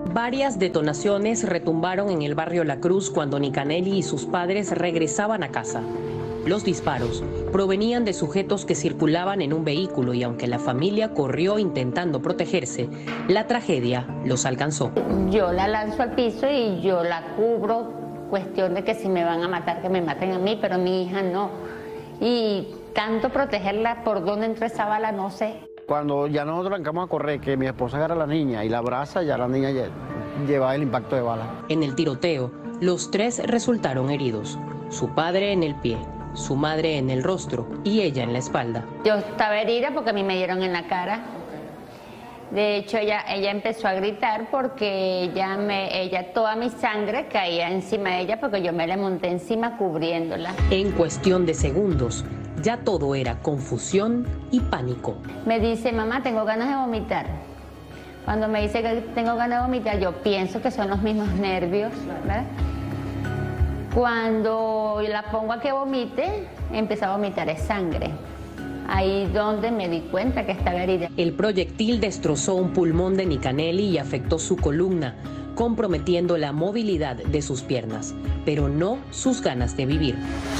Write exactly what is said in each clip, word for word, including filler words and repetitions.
Varias detonaciones retumbaron en el barrio La Cruz cuando Nicaneli y sus padres regresaban a casa. Los disparos provenían de sujetos que circulaban en un vehículo y aunque la familia corrió intentando protegerse, la tragedia los alcanzó. Yo la lanzo al piso y yo la cubro, cuestión de que si me van a matar, que me maten a mí, pero mi hija no. Y tanto protegerla, por dónde entró esa bala, no sé. Cuando ya nosotros arrancamos a correr, que mi esposa agarra a la niña y la abraza, ya la niña ya llevaba el impacto de bala. En el tiroteo, los tres resultaron heridos. Su padre en el pie, su madre en el rostro y ella en la espalda. Yo estaba herida porque a mí me dieron en la cara. De hecho, ella, ella empezó a gritar porque ella, me, ella, toda mi sangre caía encima de ella porque yo me la monté encima cubriéndola. En cuestión de segundos, ya todo era confusión y pánico. Me dice, mamá, tengo ganas de vomitar. Cuando me dice que tengo ganas de vomitar, yo pienso que son los mismos nervios, ¿verdad? Cuando la pongo a que vomite, empieza a vomitar es sangre. Ahí donde me di cuenta que estaba herida. El proyectil destrozó un pulmón de Nicaneli y afectó su columna, comprometiendo la movilidad de sus piernas, pero no sus ganas de vivir.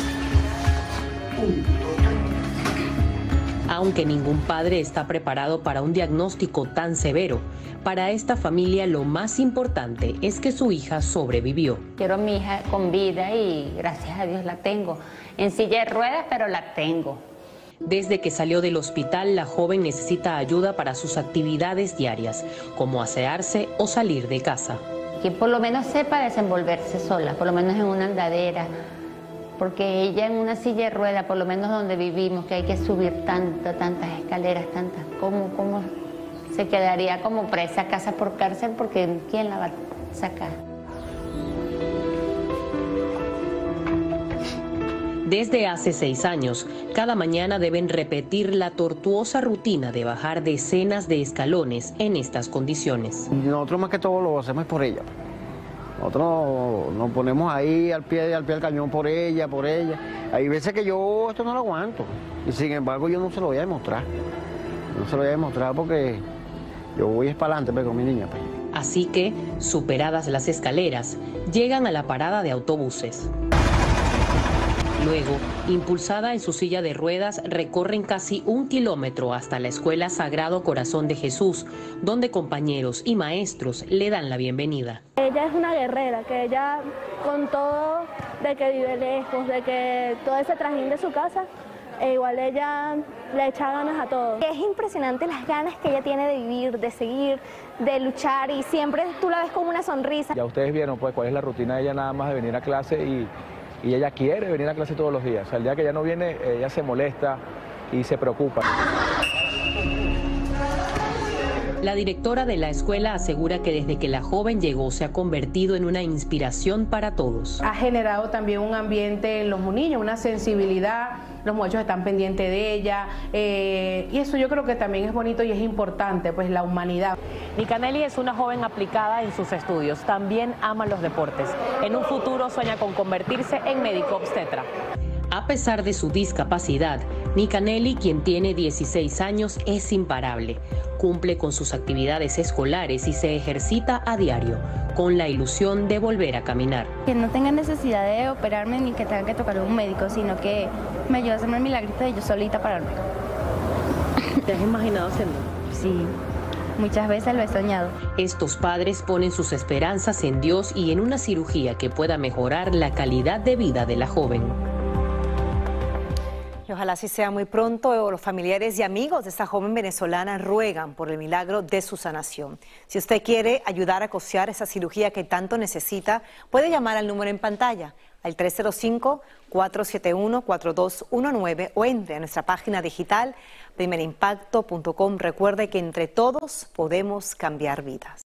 Aunque ningún padre está preparado para un diagnóstico tan severo, para esta familia lo más importante es que su hija sobrevivió. Quiero a mi hija con vida y gracias a Dios la tengo. En silla de ruedas, pero la tengo. Desde que salió del hospital, la joven necesita ayuda para sus actividades diarias, como asearse o salir de casa. Que por lo menos sepa desenvolverse sola, por lo menos en una andadera. Porque ella en una silla de ruedas, por lo menos donde vivimos, que hay que subir tantas, tantas escaleras, tantas, ¿cómo, cómo se quedaría como presa casa por cárcel? Porque ¿quién la va a sacar? Desde hace seis años, cada mañana deben repetir la tortuosa rutina de bajar decenas de escalones en estas condiciones. Nosotros más que todo lo hacemos por ella. Nosotros nos ponemos ahí al pie, al pie del cañón por ella, por ella. Hay veces que yo esto no lo aguanto y sin embargo yo no se lo voy a demostrar. No se lo voy a demostrar porque yo voy es para adelante pues, con mi niña. Pues. Así que, superadas las escaleras, llegan a la parada de autobuses. Luego, impulsada en su silla de ruedas, recorren casi un kilómetro hasta la Escuela Sagrado Corazón de Jesús, donde compañeros y maestros le dan la bienvenida. Ella es una guerrera, que ella con todo de que vive lejos, de que todo ese trajín de su casa, e igual ella le echa ganas a todo. Es impresionante las ganas que ella tiene de vivir, de seguir, de luchar y siempre tú la ves con una sonrisa. Ya ustedes vieron pues cuál es la rutina de ella nada más de venir a clase y... Y ella quiere venir a clase todos los días. O sea, el día que ella no viene, ella se molesta y se preocupa. La directora de la escuela asegura que desde que la joven llegó se ha convertido en una inspiración para todos. Ha generado también un ambiente en los niños, una sensibilidad, los muchachos están pendientes de ella eh, y eso yo creo que también es bonito y es importante, pues la humanidad. Nicaneli es una joven aplicada en sus estudios, también ama los deportes. En un futuro sueña con convertirse en médico obstetra. A pesar de su discapacidad, Nicaneli, quien tiene dieciséis años, es imparable. Cumple con sus actividades escolares y se ejercita a diario, con la ilusión de volver a caminar. Que no tenga necesidad de operarme ni que tenga que tocar a un médico, sino que me ayude a hacerme el milagrito de yo solita pararme. ¿Te has imaginado haciendo? Sí. Muchas veces lo he soñado. Estos padres ponen sus esperanzas en Dios y en una cirugía que pueda mejorar la calidad de vida de la joven. Y ojalá así sea muy pronto. Los familiares y amigos de esta joven venezolana ruegan por el milagro de su sanación. Si usted quiere ayudar a costear esa cirugía que tanto necesita, puede llamar al número en pantalla, al tres cero cinco, cuatro siete uno, cuatro dos uno nueve o entre a nuestra página digital primer impacto punto com. Recuerde que entre todos podemos cambiar vidas.